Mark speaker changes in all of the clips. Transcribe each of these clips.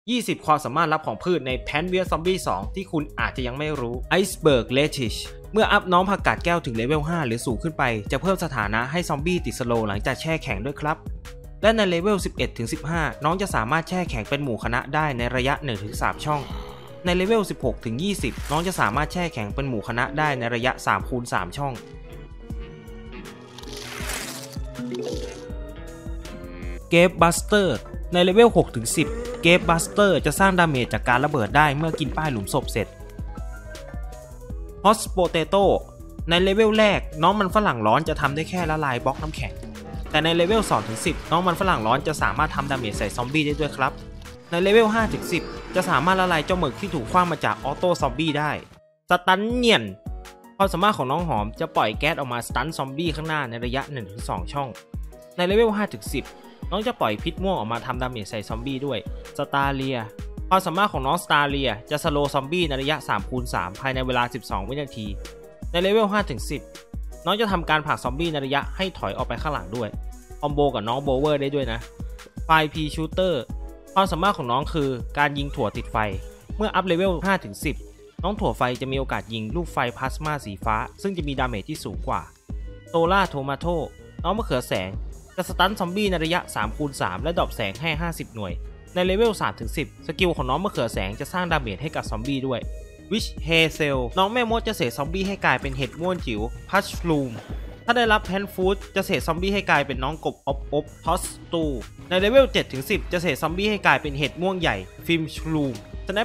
Speaker 1: 20 ความสามารถลับของพืชใน Plant vs Zombie 2 ที่คุณอาจจะยังไม่รู้ Iceberg Lettuce เมื่ออัพน้องผักกาดแก้วถึงเลเวล 5 หรือสูงขึ้นไปจะเพิ่มสถานะให้ซอมบี้ติดสโลว์หลังจากแช่แข็งด้วยครับและในเลเวล 11-15 น้องจะสามารถแช่แข็งเป็นหมู่คณะได้ในระยะ 1-3 ช่องในเลเวล 16-20 น้องจะสามารถแช่แข็งเป็นหมู่คณะได้ในระยะ 3x3 ช่องเกฟบัสเตอร์ในเลเวล 6-10 เกฟบัสเตอร์จะสร้างดาเมจจากการระเบิดได้เมื่อกินป้ายหลุมศพเสร็จฮอสโปเตโต้ในเลเวลแรกน้องมันฝรั่งร้อนจะทำได้แค่ละลายบล็อกน้ำแข็งแต่ในเลเวล 2-10 น้องมันฝรั่งร้อนจะสามารถทำดาเมจใส่ซอมบี้ได้ด้วยครับในเลเวล 5-10 จะสามารถละลายเจ้าหมึกที่ถูกคว้างมาจากออโต้ซอมบี้ได้สตันเนียนความสามารถของน้องหอมจะปล่อยแก๊สออกมาสตันซอมบี้ข้างหน้าในระยะ 1-2 ช่องในเลเวล 5-10 น้องจะปล่อยพิษม่วงออกมาทำดาเมจใส่ซอมบี้ด้วยสตาเลียความสามารถของน้องสตาเลียจะสโลว์ซอมบี้ในระยะ 3x3 ภายในเวลา 12 วินาทีในเลเวล 5-10 น้องจะทำการผลักซอมบี้ในระยะให้ถอยออกไปข้างหลังด้วยคอมโบกับน้องโบเวอร์ได้ด้วยนะไฟพีชูเตอร์ความสามารถของน้องคือการยิงถั่วติดไฟเมื่ออัพเลเวล 5-10 น้องถั่วไฟจะมีโอกาสยิงลูกไฟพลาสมาสีฟ้าซึ่งจะมีดาเมจที่สูงกว่าโซล่าโทมาโตน้องมะเขือแสงจะสตันซอมบี้ในระยะ 3x3 และดรอปแสงให้ 50 หน่วยในเลเวล 3-10 สกิลของน้องมะเขือแสงจะสร้างดาเมจให้กับซอมบี้ด้วย Witch Hazel น้องแม่มดจะเสกซอมบี้ให้กลายเป็นเห็ดม่วนจิ๋ว Push Flume ถ้าได้รับ Hand Food จะเสกซอมบี้ให้กลายเป็นน้องกบอบToss Stew ในเลเวล 7-10 จะเสกซอมบี้ให้กลายเป็นเห็ดม่วงใหญ่ Film Shroom Snap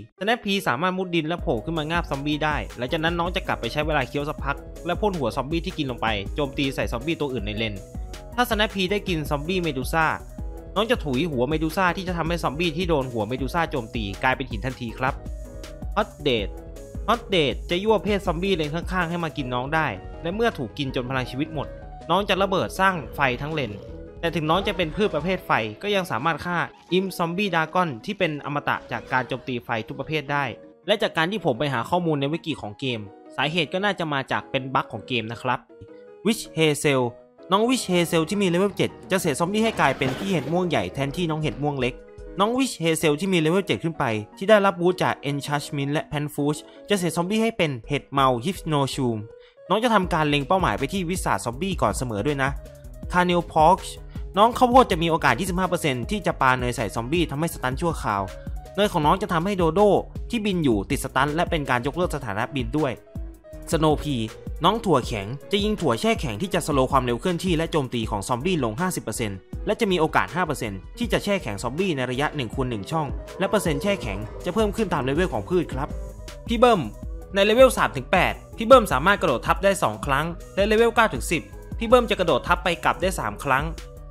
Speaker 1: P สามารถมุดดินและโผล่ขึ้นมางาบซอมบี้ได้หลังจากนั้นน้องจะกลับไปใช้เวลาเคี้ยวสักพักและพ่นหัวซอมบี้ที่กินลงไปโจมตีใส่ซอมบี้ตัวอื่นในเลนถ้า Snap P ได้กินซอมบี้เมดูซ่าน้องจะถุยหัวเมดูซ่าที่จะทำให้ซอมบี้ที่โดนหัวเมดูซ่าโจมตีกลายเป็นหินทันทีครับฮอตเดทจะยั่วเพศซอมบี้เลนข้างๆให้มากินน้องได้และเมื่อถูกกินจนพลังชีวิตหมดน้องจะระเบิดสร้างไฟทั้งเลนแต่ถึงน้องจะเป็นพืชประเภทไฟก็ยังสามารถฆ่าอิมซอมบี้ดากอนที่เป็นอมตะจากการโจมตีไฟทุกประเภทได้และจากการที่ผมไปหาข้อมูลในวิกิของเกมสาเหตุก็น่าจะมาจากเป็นบั๊กของเกมนะครับ Witch Hazel น้อง Witch Hazel ที่มีเลเวล 7 จะเสกซอมบี้ให้กลายเป็นพี่เห็ดม่วงใหญ่แทนที่น้องเห็ดม่วงเล็กน้อง Witch Hazel ที่มีเลเวล 7 ขึ้นไปที่ได้รับบูสต์จาก Enchantment และ Panfuge จะเสกซอมบี้ให้เป็นเห็ดเมา Hypnoshoom น้องจะทำการเล็งเป้าหมายไปที่วิสาซอมบี้ก่อนเสมอด้วยนะ Carnel Pork น้องข้าวโพดจะมีโอกาส 25% ที่จะปาเนยใส่ซอมบี้ทำให้สตันชั่วคราวเนยของน้องจะทำให้โดโดที่บินอยู่ติดสตันและเป็นการยกเลิกสถานะบินด้วย Snow Pea น้องถั่วแข็งจะยิงถั่วแช่แข็งที่จะสโลว์ความเร็วเคลื่อนที่และโจมตีของซอมบี้ลง 50% และจะมีโอกาส 5% ที่จะแช่แข็งซอมบี้ในระยะ 1x1 ช่องและเปอร์เซ็นต์แช่แข็งจะเพิ่มขึ้นตามเลเวลของพืชครับพี่เบิ้มในเลเวล 3-8 พี่เบิ้มสามารถกระโดดทับได้ 2 ครั้งและเลเวล 9-10 พี่เบิ้มจะกระโดดทับไปกลับได้ 3 ครั้ง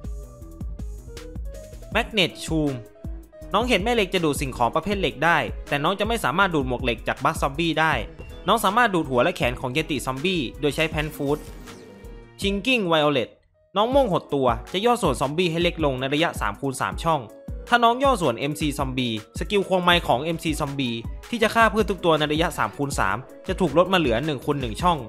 Speaker 1: Magnet Shroom น้องเห็นแม่เหล็กจะดูดสิ่งของประเภทเหล็กได้แต่น้องจะไม่สามารถดูดหมวกเหล็กจากบัคซอมบี้ได้น้องสามารถดูดหัวและแขนของเยติซอมบี้โดยใช้แพนฟูด Chinking Violet น้องม่วงหดตัวจะย่อส่วนซอมบี้ให้เล็กลงในระยะ 3x3 ช่องถ้าน้องย่อส่วน MC ซอมบี้สกิลควงไมค์ของ MC ซอมบี้ที่จะฆ่าพืชทุกตัวในระยะ 3x3 จะถูกลดมาเหลือ 1x1 ช่อง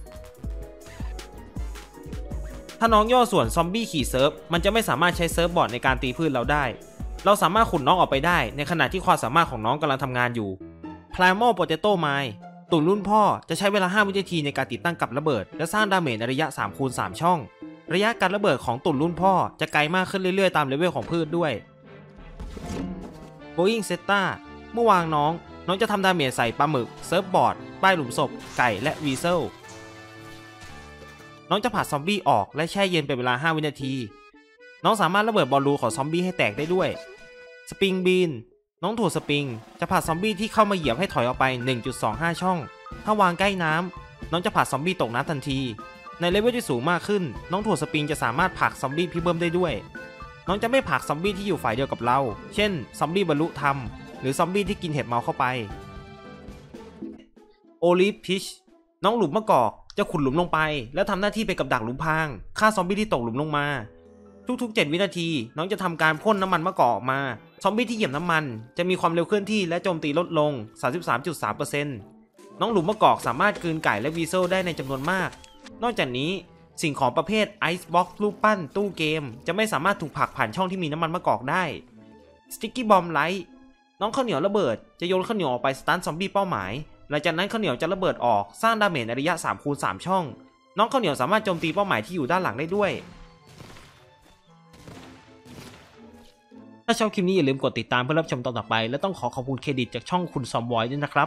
Speaker 1: ถ้าน้องย่อส่วนซอมบี้ขี่เซิร์ฟมันจะไม่สามารถใช้เซิร์ฟบอร์ดในการตีพืชเราได้เราสามารถขุดน้องออกไปได้ในขณะที่ความสามารถของน้องกำลังทำงานอยู่ Primal Potato Mine ตุ่นรุ่นพ่อจะใช้เวลา 5 วินาทีในการติดตั้งกับระเบิดและสร้างดาเมจในระยะ 3x3 ช่องระยะการระเบิดของตุ่นรุ่นพ่อจะไกลมากขึ้นเรื่อยๆตามเลเวลของพืชด้วย Boeing Zeta เมื่อวางน้องจะทำดาเมจใส่ปลาหมึกเซิร์ฟบอร์ดป้ายหลุมศพไก่และวีเซลน้องจะผลัดซอมบี้ออกและแช่เย็นเป็นเวลา 5 วินาทีน้องสามารถระเบิดบอลลูนของซอมบี้ให้แตกได้ด้วยสปริงบีนน้องถั่วสปริงจะผลัดซอมบี้ที่เข้ามาเหยียบให้ถอยออกไป 1.25 ช่องถ้าวางใกล้น้ำน้องจะผลัดซอมบี้ตกน้ำทันทีในเลเวลที่สูงมากขึ้นน้องถั่วสปริงจะสามารถผลักซอมบี้พี่เบิ้มได้ด้วยน้องจะไม่ผลักซอมบี้ที่อยู่ฝ่ายเดียวกับเราเช่นซอมบี้บรรลุธรรมหรือซอมบี้ที่กินเห็ดเมาเข้าไปโอลิฟพิชน้องหลุมมะกอกจะขุดหลุมลงไปแล้วทำหน้าที่เป็นกับดักหลุมพรางฆ่าซอมบี้ที่ตกหลุมลงมาทุกๆ 7 วินาทีน้องจะทำการพ่นน้ำมันมะกอกออกมาซอมบี้ที่เหยียบน้ำมันจะมีความเร็วเคลื่อนที่และโจมตีลดลง 33.3% น้องหลุมมะกอกสามารถกลืนไก่และวีเซลได้ในจำนวนมากนอกจากนี้สิ่งของประเภทไอซ์บ็อกซ์รูปปั้นตู้เกมจะไม่สามารถถูกผลักผ่านช่องที่มีน้ำมันมะกอกได้สติ๊กกี้บอมไลท์น้องข้าวเหนียวระเบิดจะโยนข้าวเหนียวออกไปสตันซอมบี้เป้าหมายหลังจากนั้นข้าวเหนียวจะระเบิดออกสร้างดาเมจในระยะ 3x3 ช่องน้องข้าวเหนียวสามารถโจมตีเป้าหมายที่อยู่ด้านหลังได้ด้วยถ้าชอบคลิปนี้อย่าลืมกดติดตามเพื่อรับชมตอนต่อไปและต้องขอบคุณเครดิตจากช่องคุณซอมบอยด้วยนะครับ